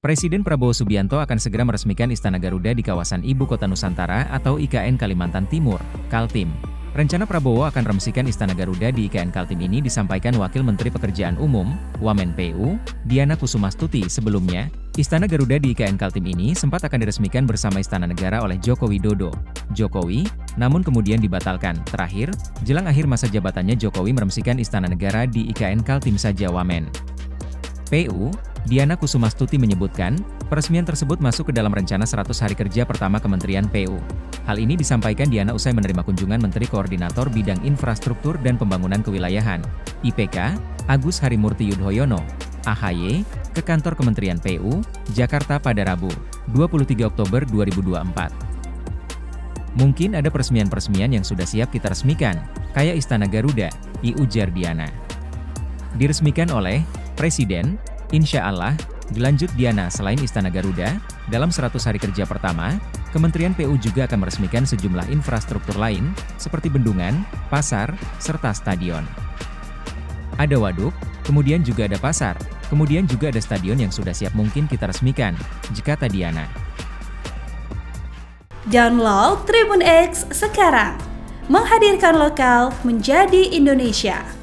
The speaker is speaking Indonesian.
Presiden Prabowo Subianto akan segera meresmikan Istana Garuda di kawasan Ibu Kota Nusantara atau IKN Kalimantan Timur, Kaltim. Rencana Prabowo akan meresmikan Istana Garuda di IKN Kaltim ini disampaikan Wakil Menteri Pekerjaan Umum, Wamen PU, Diana Kusumastuti sebelumnya. Istana Garuda di IKN Kaltim ini sempat akan diresmikan bersama Istana Negara oleh Joko Widodo. Jokowi, namun kemudian dibatalkan. Terakhir, jelang akhir masa jabatannya Jokowi meresmikan Istana Negara di IKN Kaltim saja Wamen PU, Diana Kusumastuti menyebutkan, peresmian tersebut masuk ke dalam rencana 100 hari kerja pertama Kementerian PU. Hal ini disampaikan Diana usai menerima kunjungan Menteri Koordinator Bidang Infrastruktur dan Pembangunan Kewilayahan, IPK, Agus Harimurti Yudhoyono, AHY, ke kantor Kementerian PU, Jakarta pada Rabu, 23 Oktober 2024. Mungkin ada peresmian-peresmian yang sudah siap kita resmikan, kayak Istana Garuda, ujar Diana. Diresmikan oleh Presiden, insya Allah, dilanjut Diana selain Istana Garuda, dalam 100 hari kerja pertama, Kementerian PU juga akan meresmikan sejumlah infrastruktur lain, seperti bendungan, pasar, serta stadion. Ada waduk, kemudian juga ada pasar, kemudian juga ada stadion yang sudah siap mungkin kita resmikan, kata Diana. Download Tribun X sekarang, menghadirkan lokal menjadi Indonesia.